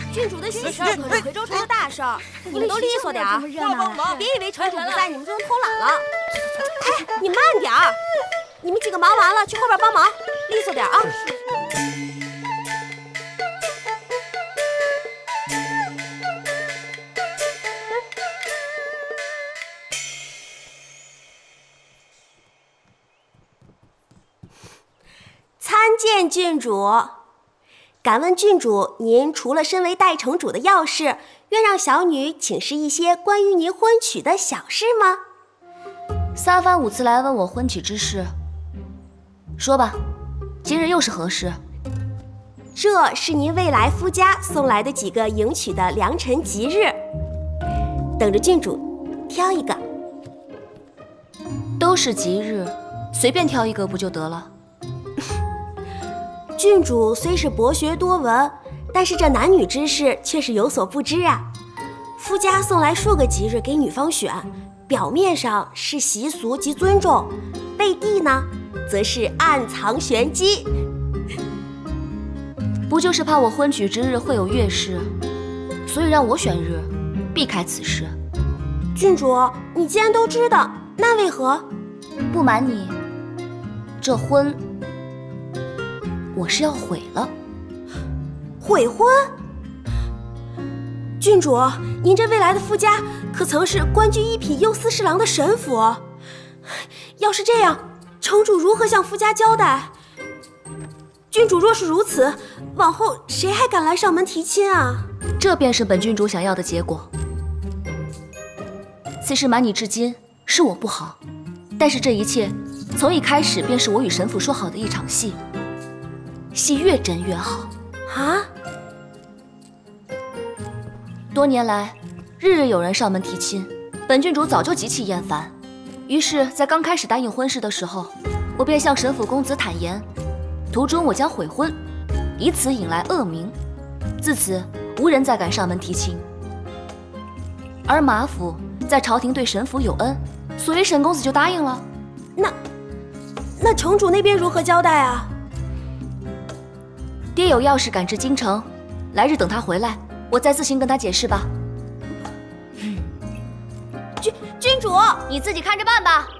郡主的喜事可是夔州城的大事儿，你们都利索点儿，别以为城主不在，你们就能偷懒了。哎，你慢点儿，你们几个忙完了，去后边帮忙，利索点啊。参见郡主。敢问郡主，您除了身为代城主的要事，愿让小女请示一些关于您婚娶的小事吗？ 三番五次来问我婚娶之事，说吧，今日又是何事？ 这是您未来夫家送来的几个迎娶的良辰吉日，等着郡主挑一个。 都是吉日，随便挑一个不就得了？ 郡主虽是博学多闻，但是这男女之事却是有所不知啊。夫家送来数个吉日给女方选，表面上是习俗及尊重，背地呢，则是暗藏玄机。 不就是怕我婚娶之日会有月事，所以让我选日，避开此事。 郡主，你既然都知道，那为何？ 不瞒你，这婚我是要毁了。 悔婚？郡主，您这未来的夫家可曾是官居一品右司侍郎的神府？要是这样，城主如何向夫家交代？郡主若是如此，往后谁还敢来上门提亲啊？ 这便是本郡主想要的结果。此事瞒你至今，是我不好，但是这一切从一开始便是我与神府说好的一场戏，戏越真越好啊！ 多年来，日日有人上门提亲，本郡主早就极其厌烦。于是，在刚开始答应婚事的时候，我便向神府公子坦言，途中我将悔婚，以此引来恶名。自此，无人再敢上门提亲。而马府在朝廷对神府有恩，所以沈公子就答应了。 那城主那边如何交代啊？ 爹有要事赶至京城，来日等他回来，我再自行跟他解释吧。 郡主， 你自己看着办吧。